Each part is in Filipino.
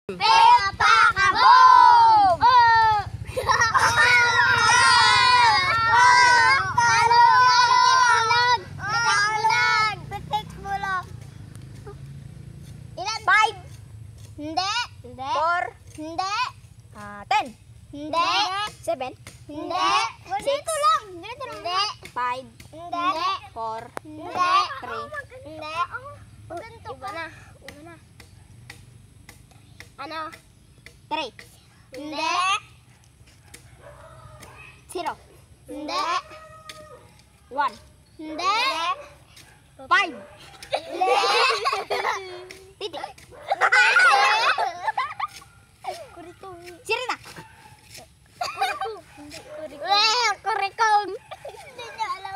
Pekpakaboom! Ilan? 5. Hindi. 4. Hindi. 10. Hindi. 7. Hindi. 6. Ganito lang. Hindi. 5. Hindi. 4. Hindi. 3. Hindi. Iba na. Ano? 3. Hindi. 0. Hindi. 1. Hindi. 5. Hindi. Titik. Sirina. Kurikong. Hindi niya alam.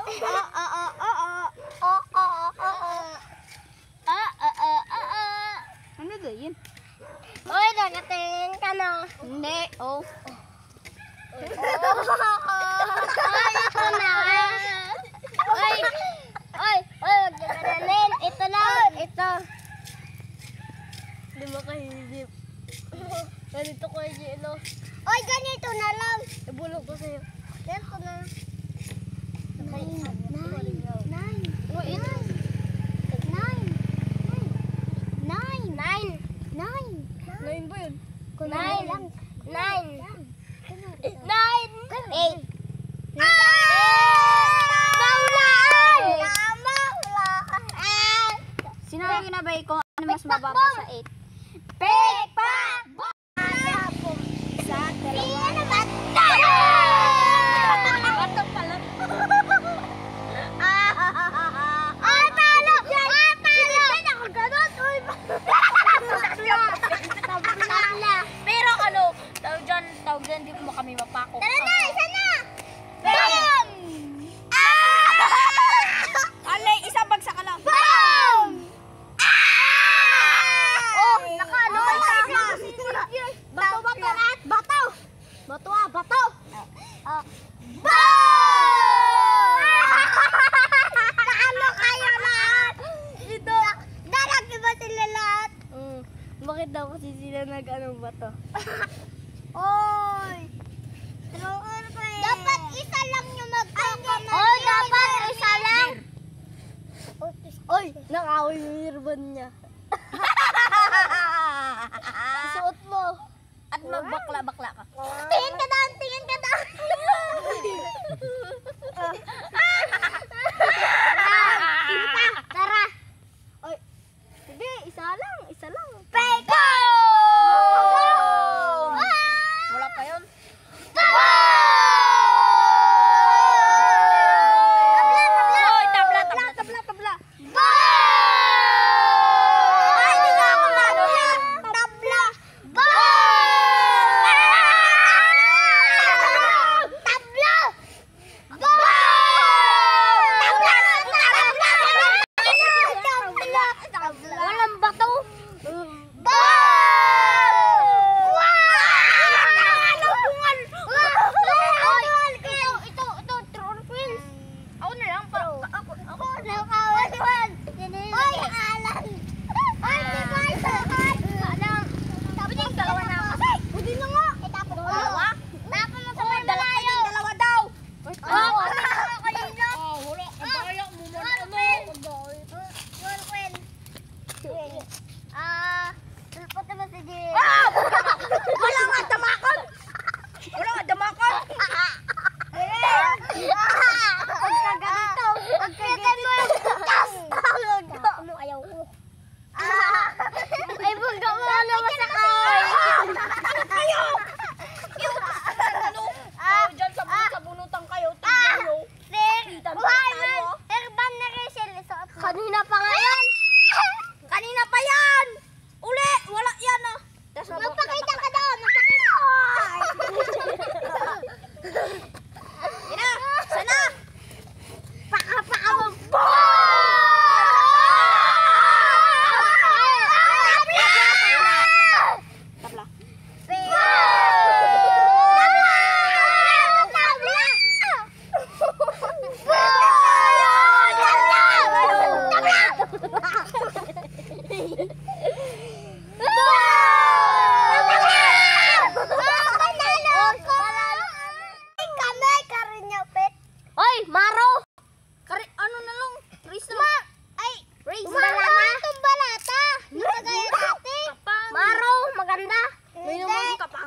Ano ba yun? Uy, nakatingin ka na. Hindi. Oh. Ay, ito na. Uy, huwag niyo kananin. Ito lang. Ito. Hindi mo kahilip. Ganito ko yung yelo. Uy, ganito na lang. Ibulog ko sa'yo. Ganito na. 9. Uy, ito. 9 ba yun? 9. 8. Sinabi na ba kung ano mas mababa sa 8? Pekpakaboom! Sa Sino na ba? Bato pala. Talo! Pinipin ako ganun! Uy! Tabla! Pero ano, tawag dyan, di mo kami mapako. Tara na! Isa na! Bam! Alay, isang bagsak ka lang. Bam! Oh, nakano Oh, ka tama. Bato! Bato! Bam! Nakano kayo lahat? Ito. Daraki ba sila lahat? Bakit daw kasi sila nag-ano ba to? Oy! Dapat isa lang yung magkakamali. Oh, dapat isa lang. Oy, nakaway yung earbud niya. Suot mo. At magbakla-bakla ka. Tingin ka down, tingin ka down. Tara. Oy, hindi, isa lang. Peko! Wala pa yun. Oy, tabla. Ay, hindi na ako lalo. Tabla.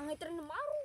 Pangit rin na maro.